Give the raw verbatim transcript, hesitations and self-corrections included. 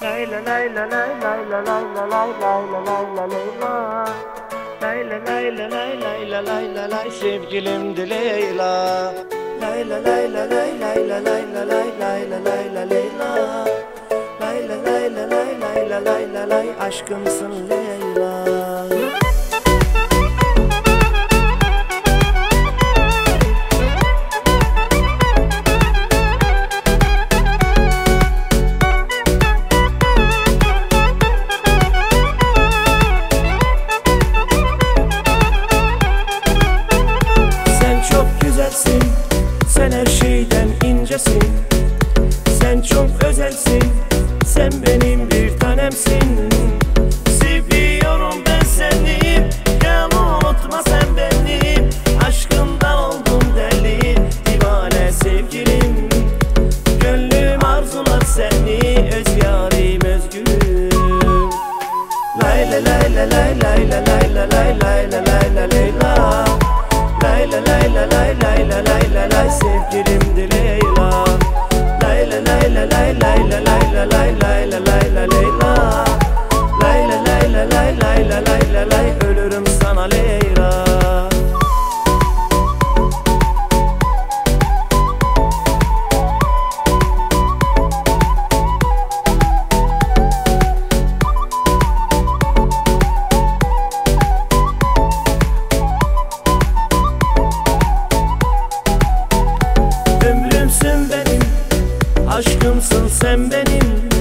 Layla layla layla layla layla layla Leyla. Layla layla layla layla layla lay sevgilimdi Leyla. Layla layla layla layla layla layla layla Leyla. Layla layla layla layla layla lay aşkımsın Leyla. Sen her şeyden incesin, sen çok özelsin, sen benim bir tanemsin. Seviyorum ben seni, gel unutma sen beni. Aşkından oldum deli, divane sevgilim. Gönlüm arzular seni, öz yarim özgürüm. Layla layla layla layla layla layla layla Leyla. Layla layla layla layla layla lay sevgilimdi Leyla. Layla layla layla layla layla layla layla Leyla. Layla layla layla layla layla lay ölürüm sana Leyla. Ömrümsün benim, aşkımsın sen benim.